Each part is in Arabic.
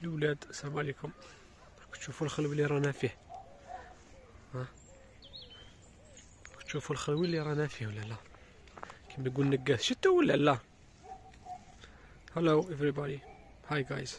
الولاد السلام عليكم. تشوفوا الخلوي اللي رانا فيه، ها تشوفوا الخلوي اللي رانا فيه ولا لا؟ كيما يقول نقاس شتو ولا لا؟ هلو everybody, هاي جايز.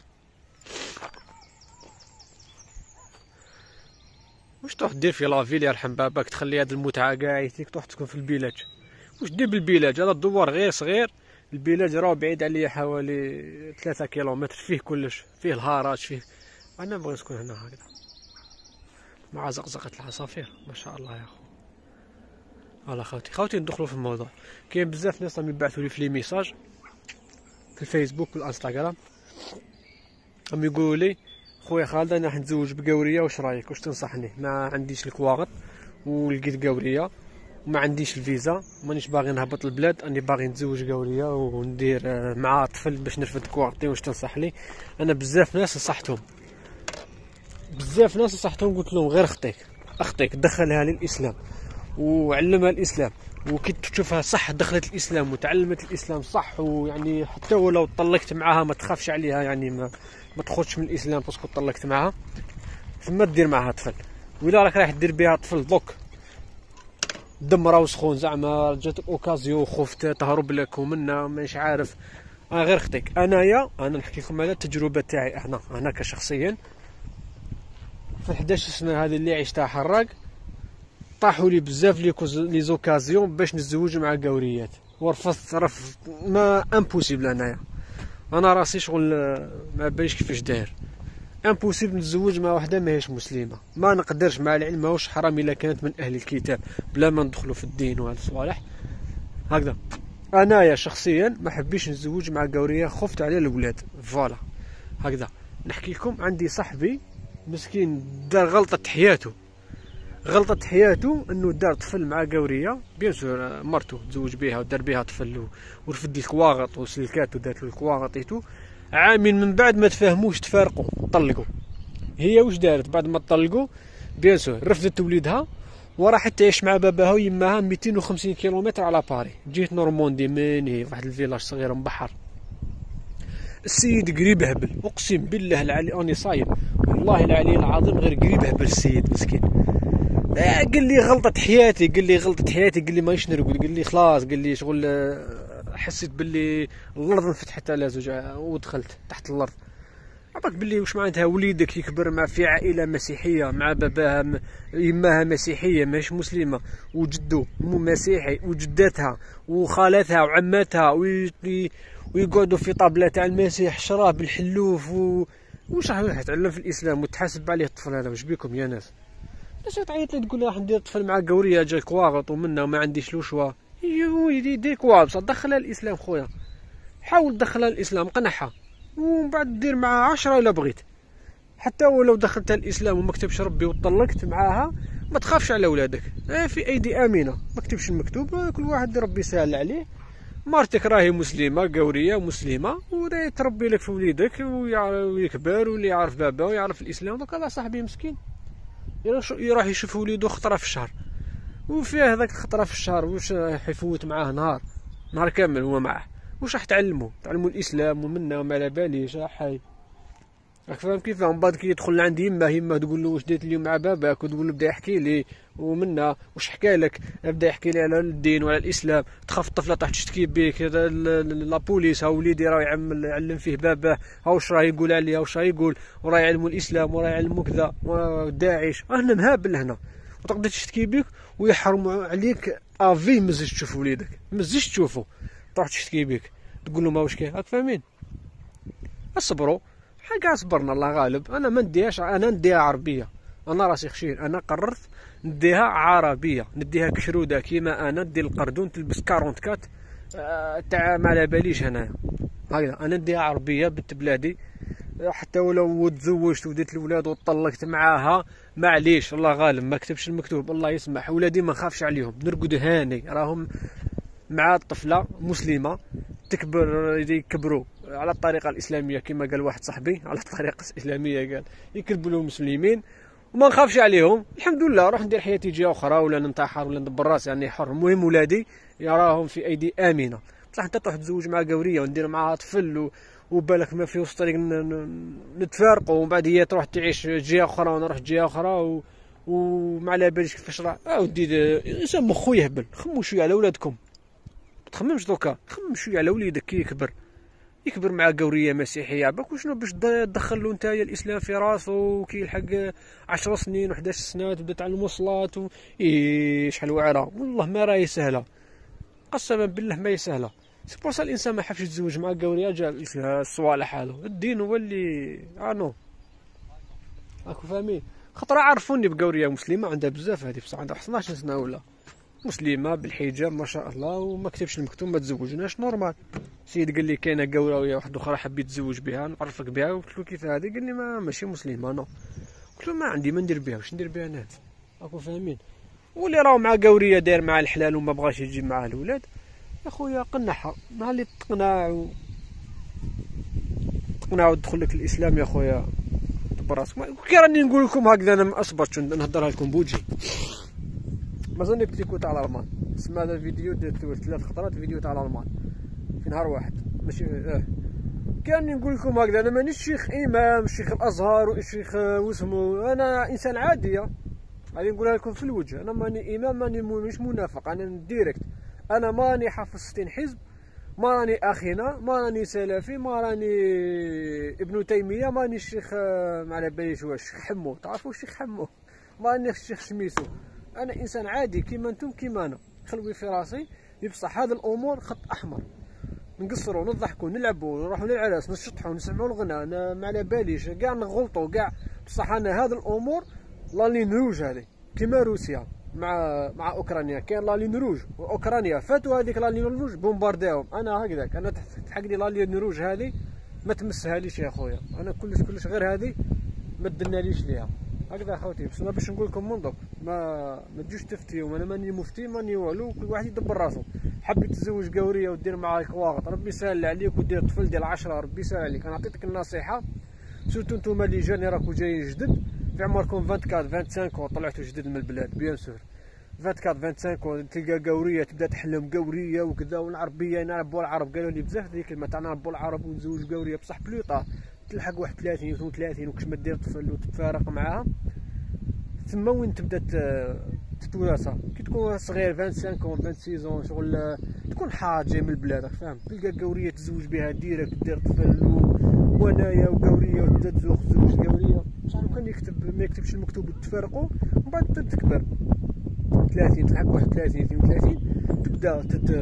واش تروح دير في لافيل يرحم باباك؟ تخلي هاد المتعه كاع يتيك تروح تسكن في البيلاج؟ واش دير بالبيلاج؟ هذا الدوار غير صغير، البيلاج راه بعيد عليا حوالي 3 كيلومتر، فيه كلش، فيه الهاراج، فيه. انا نبغي نسكن هنا هكذا مع زقزقة العصافير ما شاء الله يا اخو. فوالا خوتي ندخلوا في الموضوع. كاين بزاف ناس راهم يبعثوا لي في لي ميساج في الفيسبوك والانستغرام، راهم يقولوا لي خويا خالد انا راح نتزوج بقوريه، واش رايك؟ واش تنصحني؟ ما عنديش الكواغط ولقيت قوريه وما عنديش الفيزا، مانيش باغي نهبط البلاد، اني باغي نتزوج قوريه وندير مع طفل باش نرفد كواغطي، واش تنصح لي؟ انا بزاف ناس نصحتهم، قلت لهم غير اختك دخلها للاسلام وعلمها الاسلام، وكي تشوفها صح دخلت الاسلام وتعلمت الاسلام صح، ويعني حتى ولو طلقت معاها ما تخافش عليها، يعني ما تخرجش من الاسلام باسكو طلقت معاها، ثم دير معاها طفل. وإلا راك رايح دير بها طفل دوك دم راه سخون، زعما جاتك اوكازيو خفت تهرب لك ومنا مانيش عارف، غير اختك. انا نحكي لكم على التجربه تاعي انا كشخصيا. في 11 سنه هذه اللي عشتها حراق، طاحوا لي بزاف لي زوكازيون باش نتزوج مع قوريات، ورفضت رفض ما امبوسيبل. انا راسي شغل ما باليش كيفاش داير، امبوسيبل نتزوج مع وحده ماهيش مسلمه، ما نقدرش، مع العلم ماهوش حرام الا كانت من اهل الكتاب، بلا ما ندخلوا في الدين وهذا الصوالح هكذا. انايا شخصيا ما حبيش نتزوج مع قوريه، خفت على الاولاد، فوالا هكذا. نحكي لكم عندي صاحبي مسكين دار غلطه حياته انه دار طفل مع قوريه، بيان سور مرته تزوج بها ودار بها طفل ورفد الكواغط وسلكات ودارت له الكواغطيتو، عامين من بعد ما تفاهموش تفارقوا طلقوا. هي واش دارت بعد ما طلقوا؟ بيان سور رفدت وليدها وراحت تعيش مع باباها ويماها 250 كيلومتر على باري، جيت نورموندي من هي واحد الفيلاج صغير مبحر. السيد قريب هبل، اقسم بالله العلي اني صايم والله العلي العظيم، غير قريب هبل السيد مسكين. قال لي غلطة حياتي، قال لي مانيش نرقد، قال لي خلاص، قال لي شغل حسيت باللي الارض انفتحت على زوج ودخلت تحت الارض. عباك باللي واش معناتها وليدك يكبر مع في عائله مسيحيه، مع باباها يماها مسيحيه ماهيش مسلمه، وجدو مو مسيحي، وجداتها وخالاتها وعماتها ويقعدوا في طابله تاع المسيح، شراب الحلوف واش راح يتعلم في الاسلام وتحاسب عليه الطفل هذا؟ واش بيكم يا ناس؟ باش تعيط لي تقول لي راح ندير طفل مع قوريه جاي كواغط ومنا وما عنديش لو شوا، يا دير كواغط دخلها الاسلام خويا، حاول تدخلها الاسلام قنعها، ومن بعد دير مع 10 الا بغيت. حتى ولو دخلتها الاسلام وما كتبش ربي وطلقت معاها ما تخافش على ولادك، في ايدي امينه، ما كتبش المكتوب، كل واحد ربي سهل عليه. مرتك راهي مسلمه قوريه مسلمه وراهي تربي لك في وليدك ويكبر واللي يعرف بابا ويعرف الاسلام. دوك هذا صاحبي مسكين يروح يشوف وليدو خطره في الشهر، وفيه هذاك الخطره في الشهر واش راح يفوت معاه نهار كامل هو معاه، واش راح تعلموا الاسلام ومنا وما على باليش حي. راك فاهم كيف؟ من بعد كي يدخل لعند يمه تقول له واش درت اليوم مع باباك، وتقول له بدا يحكي لي ومنا واش حكى لك، بدا يحكي لي على الدين وعلى الاسلام، تخاف الطفله طاح تشتكي بك لابوليس، ها وليدي راه يعلم فيه باباه، ها واش راه يقول عليه، واش راه يقول، وراه يعلموا الاسلام وراه يعلموا كذا داعش، هنا مهابل هنا، وتقدر تشتكي بك ويحرموا عليك افي، مزيش تشوف وليدك، مزيش تشوفه، تروح تشتكي بك تقول له ما واش كاين. راك فاهمين؟ اصبروا حاجه، صبرنا الله غالب. انا ما نديهاش، انا نديها عربيه، انا راسي خشين، انا قررت نديها عربيه، نديها كشروده كيما انا ندير القردون تلبس 44 تاع ما على باليش هنايا هكذا، انا نديها عربيه بنت بلادي. حتى ولو تزوجت وديت الولاد وطلقت معاها معليش الله غالب، ما كتبش المكتوب الله يسمح، ولادي ما نخافش عليهم، نرقد هاني، راهم مع الطفله مسلمه تكبر، يكبروا على الطريقه الاسلاميه كما قال واحد صاحبي، على الطريقه الاسلاميه قال يكبروا مسلمين وما نخافش عليهم، الحمد لله. روح ندير حياتي جهه اخرى ولا ننتحر ولا ندبر راسي، يعني حر. المهم ولادي يراهم في ايدي امنه. بصح انت تروح تزوج مع قوريه وندير معاها طفل وبالك ما في وسط الطريق نتفارقوا، ومن بعد هي تروح تعيش جهه اخرى وانا نروح جهه اخرى وما على باليش كيفاش راه ودي الانسان مخو يهبل. خمو شويه على ولادكم، ما تخممش دوكا، خمم شويه على وليدك كي يكبر مع قوريه مسيحيه. باك وشنو باش تدخل له نتايا الاسلام في راسو وكي يلحق 10 سنين و11 سنه تبدا تعلمو الصلاه شحال واعره. والله ما راهي سهله، قسما بالله ما هي سهله. سي بور سا الانسان ما حبش يتزوج مع قوريه، جا الصوالح حاله. الدين هو اللي نو راكم فاهمين. خاطر عرفوني بقوريه مسلمه، عندها بزاف هذه بصح عندها 12 سنه ولا مسلمه بالحجاب ما شاء الله، وما كتبش المكتوب ما تزوجناش نورمال. سيد قال لي كاينه قوراويه واحده اخرى حاب يتزوج بها، نعرفك بها. قلت له كيف هذه؟ قال لي ماشي مسلمه انا. قلت له ما عندي ما ندير بها، واش ندير بها انا؟ راكم فاهمين. واللي راهو مع قوريه داير مع الحلال وما بغاش يجي مع الاولاد، يا خويا قنعها. نهار اللي تقنع وتدخل لك الاسلام يا خويا براسك. كي راني نقول لكم هكذا انا ما اصبرتش نهضرها لكم بوجهي. مازالني بتيكو تاع الالمان، سمع هذا الفيديو درت له 3 خطرات، فيديو تاع الالمان في نهار واحد ماشي كان نقول لكم هكذا. انا مانيش شيخ امام شيخ الازهر وشيخ واسمو، انا انسان عاديه غادي نقولها لكم في الوجه. انا ماني امام، ماني مش منافق، انا ديريكت. انا ماني حافظ 60 حزب، ما راني اخينا، ما راني سلفي، ما راني ابن تيميه، ماني الشيخ ما على باليش واش الشيخ حمو. تعرفوا الشيخ حمو؟ ما راني الشيخ شميسو. انا انسان عادي كيما انتم كيما انا، خلوي في راسي. بصح هذه الامور خط احمر، نقصروا نضحكوا نلعبوا نروحوا للعراس نشطحوا نسمعوا الغناء، انا ما على باليش كاع نغلطوا كاع. بصح انا هذه الامور لا لين روج هذه كيما روسيا مع اوكرانيا، كاين لا لين روج واوكرانيا فاتوا هذيك لا لين روج بومبارديهم. انا هكذاك، انا تحق لي لا لين روج هذه ما تمسهاليش يا خويا. انا كلش غير هذه ما تدناليش ليها هكذا خوتي. بس ما باش نقول لكم من دوك ما تجوش تفتيو، انا ماني مفتي ماني والو. كل واحد يدبر راسو. حاب تتزوج قوريه ودير معاك واغط، ربي يسهل عليك، ودير طفل ديال 10، ربي يسهل عليك. انا عطيتك النصيحه، سورتو نتوما اللي جاني راكو جايين جدد في عمركم 24 25 طلعتوا جدد من البلاد بيان سور. 24 25 تلقى قوريه تبدا تحلم قوريه وكذا. والعربيه نعرفوا العرب قالوا لي بزاف هذيك الكلمه تاع نعرفوا العرب ونتزوج قوريه. بصح بلوطا تلحق واحد 30 و 32 وكش ما دير طفل وتتفارق معاها، ثم وين تبدا تتواسى. كي تكون صغير 25 26 شغل تكون حاج جاي من البلاد، فاهم؟ تلقى قوريه تزوج بها ديريكت دير طفل وانايا وقوريه وتبدا تزوج قوريه. بصح لو كان يكتب ما يكتبش المكتوب وتفارقوا ومن بعد تبدا تكبر 30 تلحق 31 32 تبدا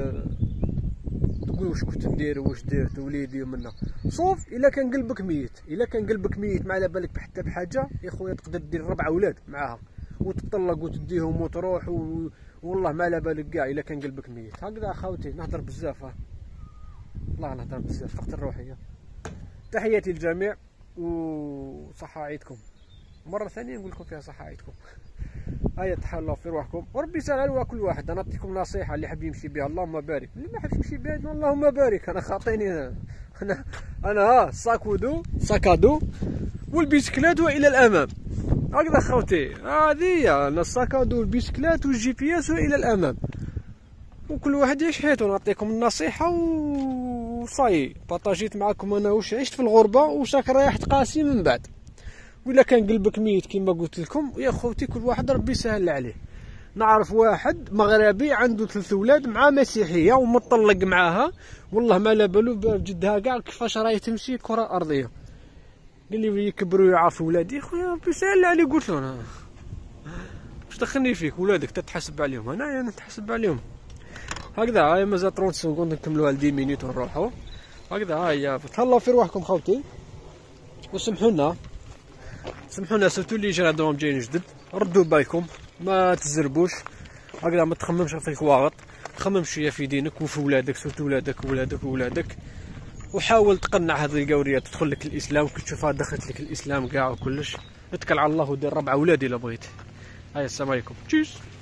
تقول واش كنت ندير واش درت وليدي ومنا. صوف الا كان قلبك ميت، الا كان قلبك ميت ما على بالك حتى بحاجه يا خويا تقدر دير 4 اولاد معاها وتطلق وتديهم وتروح والله ما على بالك كاع الا كان قلبك ميت. هكذا اخوتي نهضر بزاف، والله نهضر بزاف فقط الروحيه. تحياتي للجميع وصحه عيدكم. مره ثانيه نقول لكم فيها صحه عيدكم. هيا تحلوا في روحكم وربي يسهل على كل واحد. انا نعطيكم نصيحه اللي حاب يمشي بها اللهم بارك، اللي ما حابش يمشي بها اللهم بارك. انا خاطيني انا ساكادو والبيسكلات والى الامام. هكذا خوتي هذه انا الساكادو والبيسكلات والجي بي اس والى الامام، وكل واحد يعيش حياته. نعطيكم النصيحه وصاي بارطاجيت معكم انا واش عشت في الغربه وش راك رايح تقاسي من بعد. ولا كان قلبك ميت كما قلت لكم يا خوتي كل واحد ربي يسهل عليه. نعرف واحد مغربي عنده 3 اولاد مع مسيحيه ومطلق معاها، والله ما على بالو بجدها كاع كيفاش راهي تمشي كره ارضيه. قال لي يكبروا يعرفوا ولادي. خويا ربي يسهل عليه. قلت له انا واش دخلني فيك ولادك تتحسب عليهم، انا نتحسب عليهم. هكذا هاي مازال 30 سكوند نكملوها 10 مينيت ونروحوا. هكذا هاي تهلاو في روحكم خوتي وسمحونا سيرتو اللي جا عندهم جايين جدد. ردوا بالكم ما تزربوش هكذا، ما تخممش فيك واغط، خمم شويه في دينك وفي ولادك، سيرتو ولادك وحاول تقنع هذه القوريه تدخل لك الاسلام. كي تشوفها دخلت لك الاسلام كاع وكلش اتكل على الله ودير 4 اولاد الا بغيت. هيا السلام عليكم. تشيس.